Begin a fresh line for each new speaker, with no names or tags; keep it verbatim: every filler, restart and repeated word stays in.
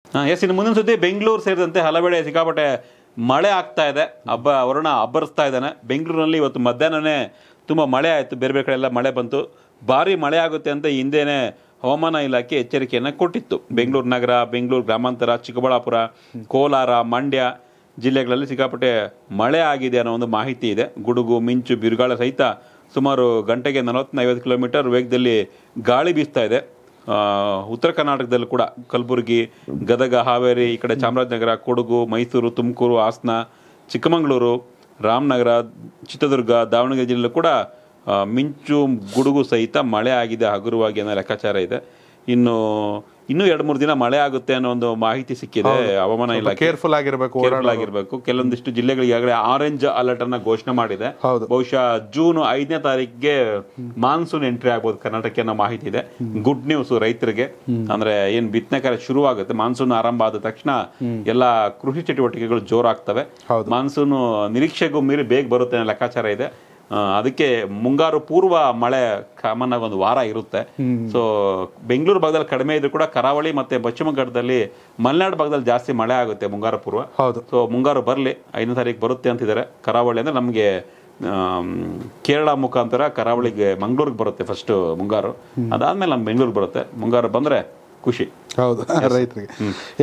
ಹಾಂ ಎಸ್, ಇನ್ನು ಮುಂದಿನ ಸುದ್ದಿ ಬೆಂಗಳೂರು ಸೇರಿದಂತೆ ಹಲವೆಡೆ ಸಿಕ್ಕಾಪಟ್ಟೆ ಮಳೆ ಆಗ್ತಾ ಇದೆ. ಹಬ್ಬ ವರುಣ ಅಬ್ಬರಿಸ್ತಾ ಇದ್ದಾನೆ. ಬೆಂಗಳೂರಿನಲ್ಲಿ ಇವತ್ತು ಮಧ್ಯಾಹ್ನನೇ ತುಂಬ ಮಳೆ ಆಯಿತು, ಬೇರೆ ಬೇರೆ ಕಡೆ ಎಲ್ಲ ಮಳೆ ಬಂತು. ಭಾರಿ ಮಳೆ ಆಗುತ್ತೆ ಅಂತ ಹಿಂದೆನೇ ಹವಾಮಾನ ಇಲಾಖೆ ಎಚ್ಚರಿಕೆಯನ್ನು ಕೊಟ್ಟಿತ್ತು. ಬೆಂಗಳೂರು ನಗರ, ಬೆಂಗಳೂರು ಗ್ರಾಮಾಂತರ, ಚಿಕ್ಕಬಳ್ಳಾಪುರ, ಕೋಲಾರ, ಮಂಡ್ಯ ಜಿಲ್ಲೆಗಳಲ್ಲಿ ಸಿಕ್ಕಾಪಟ್ಟೆ ಮಳೆ ಆಗಿದೆ ಅನ್ನೋ ಒಂದು ಮಾಹಿತಿ ಇದೆ. ಗುಡುಗು, ಮಿಂಚು, ಬಿರುಗಾಳ ಸಹಿತ ಸುಮಾರು ಗಂಟೆಗೆ ನಲವತ್ತರಿಂದ ಐವತ್ತು ಕಿಲೋಮೀಟರ್ ವೇಗದಲ್ಲಿ ಗಾಳಿ ಬೀಸ್ತಾ ಇದೆ. ಉತ್ತರ ಕರ್ನಾಟಕದಲ್ಲೂ ಕೂಡ ಕಲಬುರಗಿ, ಗದಗ, ಹಾವೇರಿ, ಈ ಕಡೆ ಚಾಮರಾಜನಗರ, ಕೊಡಗು, ಮೈಸೂರು, ತುಮಕೂರು, ಹಾಸನ, ಚಿಕ್ಕಮಗಳೂರು, ರಾಮನಗರ, ಚಿತ್ರದುರ್ಗ, ದಾವಣಗೆರೆ ಜಿಲ್ಲೆಯಲ್ಲೂ ಕೂಡ ಮಿಂಚು, ಗುಡುಗು ಸಹಿತ ಮಳೆ ಆಗಿದೆ ಹಗುರವಾಗಿ ಅನ್ನೋ ಲೆಕ್ಕಾಚಾರ ಇದೆ. ಇನ್ನು ಇನ್ನೂ ಎರಡು ಮೂರು ದಿನ ಮಳೆ ಆಗುತ್ತೆ ಅನ್ನೋ ಒಂದು ಮಾಹಿತಿ ಸಿಕ್ಕಿದೆ. ಹವಾಮಾನ ಇಲಾಖೆ
ಕೇರ್ಫುಲ್ ಆಗಿರಬೇಕು
ಕೇರ್ಫುಲ್ ಆಗಿರಬೇಕು. ಕೆಲವೊಂದಿಷ್ಟು ಜಿಲ್ಲೆಗಳಿಗೆ ಈಗಾಗಲೇ ಆರೆಂಜ್ ಅಲರ್ಟ್ ಅನ್ನ ಘೋಷಣೆ ಮಾಡಿದೆ. ಬಹುಶಃ ಜೂನ್ ಐದನೇ ತಾರೀಕಿಗೆ ಮಾನ್ಸೂನ್ ಎಂಟ್ರಿ ಆಗ್ಬೋದು ಕರ್ನಾಟಕಕ್ಕೆ ಅನ್ನೋ ಮಾಹಿತಿ ಇದೆ. ಗುಡ್ ನ್ಯೂಸ್ ರೈತರಿಗೆ. ಅಂದ್ರೆ ಏನ್ ಬಿತ್ತನೆ ಕಾರ್ಯ ಶುರು ಆಗುತ್ತೆ, ಮಾನ್ಸೂನ್ ಆರಂಭ ಆದ ತಕ್ಷಣ ಎಲ್ಲ ಕೃಷಿ ಚಟುವಟಿಕೆಗಳು ಜೋರಾಗ್ತವೆ. ಮಾನ್ಸೂನ್ ನಿರೀಕ್ಷೆಗೂ ಮೀರಿ ಬೇಗ ಬರುತ್ತೆ ಅನ್ನೋ ಲೆಕ್ಕಾಚಾರ ಇದೆ. ಅದಕ್ಕೆ ಮುಂಗಾರು ಪೂರ್ವ ಮಳೆ ಕಾಮನ್ ಆಗಿ ಒಂದು ವಾರ ಇರುತ್ತೆ. ಸೊ ಬೆಂಗಳೂರು ಭಾಗದಲ್ಲಿ ಕಡಿಮೆ ಇದ್ರೂ ಕೂಡ ಕರಾವಳಿ ಮತ್ತೆ ಪಶ್ಚಿಮ ಘಟ್ಟದಲ್ಲಿ, ಮಲೆನಾಡು ಭಾಗದಲ್ಲಿ ಜಾಸ್ತಿ ಮಳೆ ಆಗುತ್ತೆ ಮುಂಗಾರು ಪೂರ್ವ. ಸೊ ಮುಂಗಾರು ಬರಲಿ, ಐದನೇ ತಾರೀಕು ಬರುತ್ತೆ ಅಂತಿದ್ದಾರೆ. ಕರಾವಳಿ ಅಂದ್ರೆ ನಮಗೆ ಕೇರಳ ಮುಖಾಂತರ ಕರಾವಳಿಗೆ ಮಂಗಳೂರಿಗೆ ಬರುತ್ತೆ ಫಸ್ಟ್ ಮುಂಗಾರು. ಅದಾದ್ಮೇಲೆ ನಮ್ಮ ಬೆಂಗಳೂರಿಗೆ ಬರುತ್ತೆ. ಮುಂಗಾರು ಬಂದ್ರೆ ಖುಷಿ
ಹೌದು ರೈತರಿಗೆ.